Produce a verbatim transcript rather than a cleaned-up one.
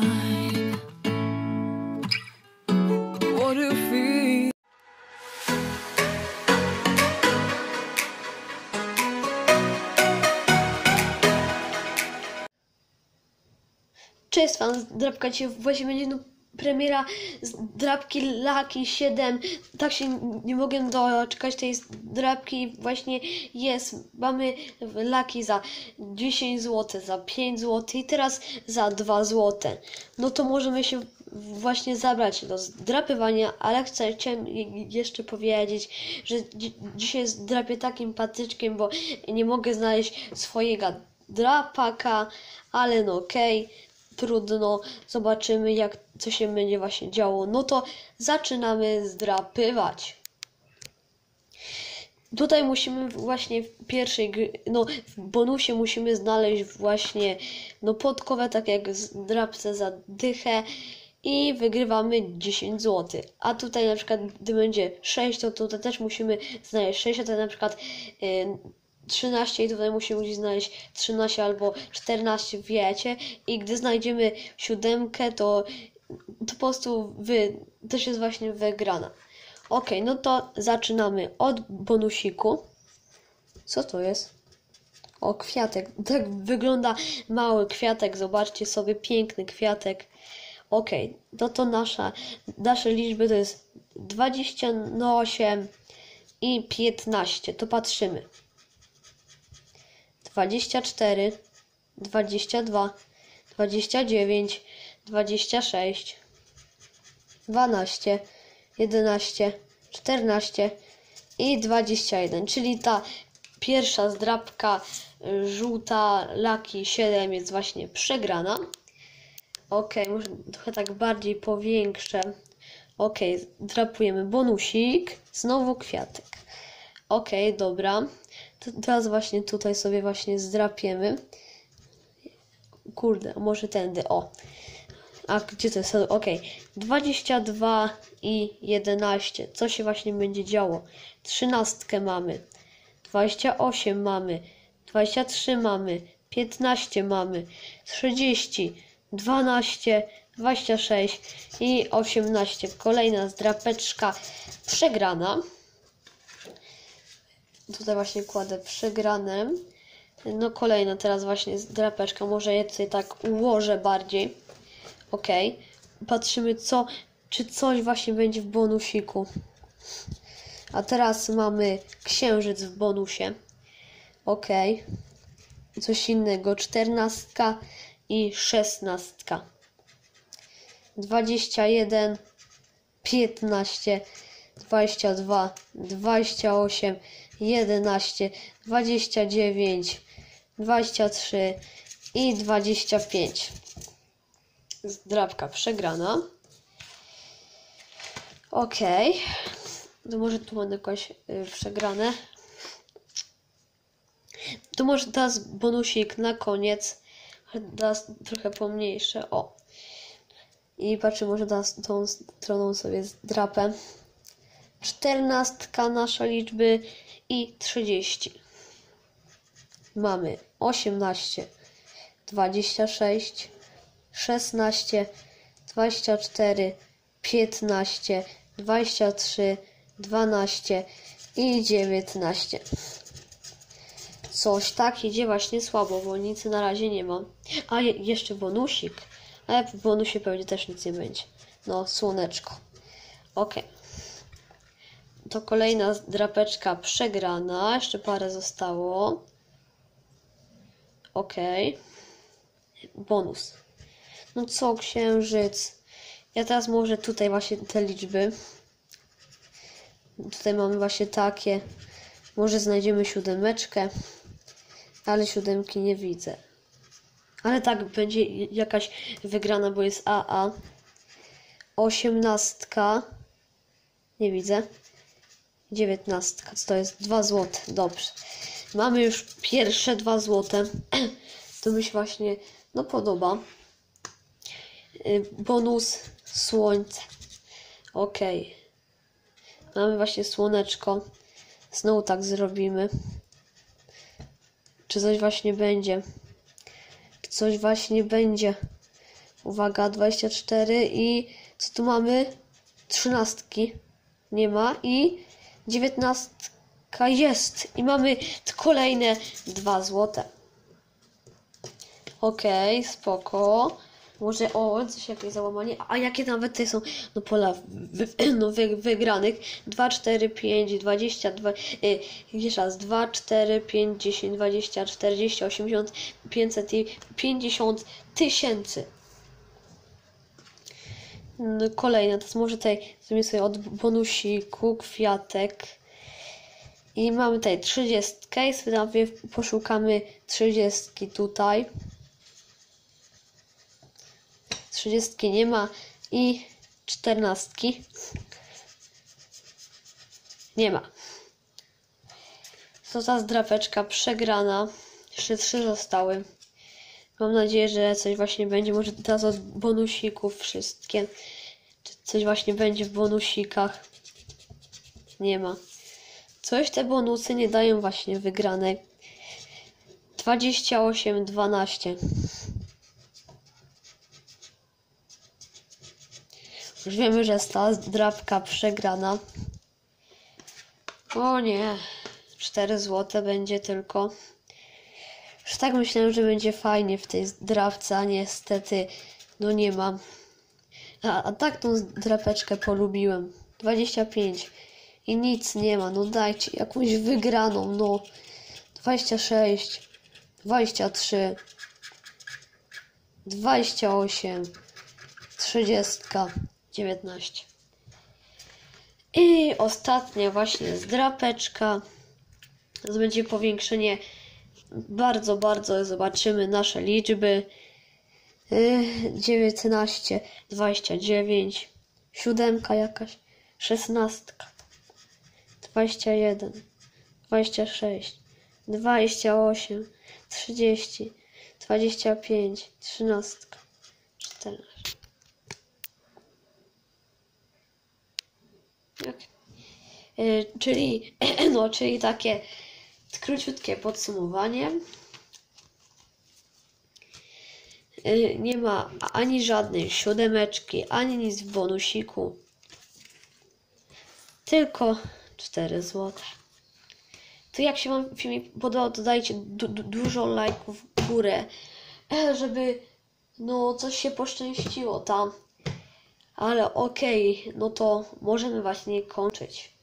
mine. What do you feel? Cześć fan, Drapka dzisiaj właśnie będzie no, premiera z Drapki Lucky siedem. Tak się nie mogę doczekać tej Drapki. Właśnie jest, mamy Lucky za dziesięć złotych, za pięć złotych i teraz za dwa złote. No to możemy się właśnie zabrać do zdrapywania, ale chcę, chciałem jeszcze powiedzieć, że dzi dzisiaj zdrapię takim patyczkiem, bo nie mogę znaleźć swojego drapaka, ale no okej. Okay. Trudno, zobaczymy jak co się będzie właśnie działo. No to zaczynamy zdrapywać. Tutaj musimy właśnie w pierwszej gry, no w bonusie musimy znaleźć właśnie no podkowę, tak jak w drapce za dychę i wygrywamy dziesięć złotych. A tutaj na przykład gdy będzie sześć, to tutaj też musimy znaleźć sześć, a tutaj na przykład yy, trzynaście i tutaj musimy znaleźć trzynaście albo czternaście, wiecie, i gdy znajdziemy siódemkę, to, to po prostu wy, też jest właśnie wygrana. Ok, no to zaczynamy od bonusiku. Co to jest? O, kwiatek. Tak wygląda mały kwiatek, zobaczcie sobie, piękny kwiatek. Ok, no to nasza, nasze liczby to jest dwadzieścia osiem i piętnaście, to patrzymy. dwadzieścia cztery, dwadzieścia dwa, dwadzieścia dziewięć, dwadzieścia sześć, dwanaście, jedenaście, czternaście i dwadzieścia jeden, czyli ta pierwsza zdrapka żółta Lucky siedem jest właśnie przegrana. Ok, może trochę tak bardziej powiększę. Ok, drapujemy bonusik, znowu kwiatek. Ok, dobra. To teraz właśnie tutaj sobie właśnie zdrapiemy. Kurde, może tędy, o. A gdzie to jest? Ok, dwadzieścia dwa i jedenaście. Co się właśnie będzie działo? Trzynastkę mamy. dwadzieścia osiem mamy. dwadzieścia trzy mamy. piętnaście mamy. trzydzieści. dwanaście. dwadzieścia sześć i osiemnaście. Kolejna zdrapeczka przegrana. Tutaj właśnie kładę przegrane. No kolejna teraz właśnie zdrapeczka. Może je tutaj tak ułożę bardziej. Ok. Patrzymy co, czy coś właśnie będzie w bonusiku. A teraz mamy księżyc w bonusie. Ok. Coś innego. Czternastka i szesnastka. dwadzieścia jeden, piętnaście, dwadzieścia dwa, dwadzieścia osiem, jedenaście, dwadzieścia dziewięć, dwadzieścia trzy i dwadzieścia pięć. Zdrapka przegrana. Ok. To może tu mam jakoś yy, przegrane. To może teraz bonusik na koniec. Teraz trochę pomniejsze. O. I patrzę, może teraz tą stroną sobie zdrapę. Czternastka nasza liczby i trzydzieści. Mamy osiemnaście, dwadzieścia sześć, szesnaście, dwadzieścia cztery, piętnaście, dwadzieścia trzy, dwanaście i dziewiętnaście. Coś tak idzie właśnie słabo, bo nic na razie nie mam. A je, jeszcze bonusik. Ale w bonusie pewnie też nic nie będzie. No, słoneczko. Ok. To kolejna drapeczka przegrana. Jeszcze parę zostało. Ok. Bonus. No co, księżyc. Ja teraz może tutaj właśnie te liczby. Tutaj mamy właśnie takie. Może znajdziemy siódemeczkę. Ale siódemki nie widzę. Ale tak, będzie jakaś wygrana, bo jest A A. Osiemnastka. Nie widzę. Dziewiętnastka. To jest dwa złote. Dobrze. Mamy już pierwsze dwa złote. To mi się właśnie no podoba. Bonus słońce. Ok. Mamy właśnie słoneczko. Znowu tak zrobimy. Czy coś właśnie będzie? Czy coś właśnie będzie? Uwaga, dwadzieścia cztery i co tu mamy? Trzynastki. Nie ma i dziewiętnastka jest. I mamy kolejne dwa złote. Okej, okay, spoko. Może, o, coś jakieś załamanie. A jakie nawet tutaj są no, pola wy, no, wy, wygranych? dwa, cztery, pięć, dwadzieścia dwa, yy, jeszcze raz, dwa, cztery, pięć, dziesięć, dwadzieścia, czterdzieści, osiemdziesiąt, pięćset i pięćdziesiąt tysięcy. No, kolejne, to jest może tutaj zrobimy sobie od bonusiku, kwiatek. I mamy tutaj trzydziestkę i sobie poszukamy trzydziestki tutaj. trzydziestki nie ma i czternastki nie ma. To ta zdrapeczka przegrana. Jeszcze trzy zostały. Mam nadzieję, że coś właśnie będzie. Może teraz od bonusików wszystkie. Czy coś właśnie będzie w bonusikach. Nie ma. Coś te bonusy nie dają właśnie wygranej. dwadzieścia osiem, dwanaście. Już wiemy, że jest ta drapka przegrana. O nie. cztery złote będzie tylko. Już tak myślałem, że będzie fajnie w tej drapce, a niestety no nie mam. A, a tak tą drapeczkę polubiłem. dwadzieścia pięć. I nic nie ma. No dajcie jakąś wygraną. No. dwadzieścia sześć. dwadzieścia trzy. dwadzieścia osiem. trzydzieści. dziewiętnaście. I ostatnia właśnie zdrapeczka. To będzie powiększenie. Bardzo, bardzo zobaczymy nasze liczby. dziewiętnaście, dwadzieścia dziewięć, siódemka jakaś, szesnastka, dwadzieścia jeden, dwadzieścia sześć, dwadzieścia osiem, trzydzieści, dwadzieścia pięć, trzynastka, czternaście. Okay. Yy, czyli, no, czyli takie króciutkie podsumowanie. Yy, nie ma ani żadnej siódemeczki, ani nic w bonusiku. Tylko cztery złote. To jak się wam filmik podobał, to dajcie du du dużo lajków w górę, żeby no coś się poszczęściło tam. Ale okej, okay, no to możemy właśnie kończyć.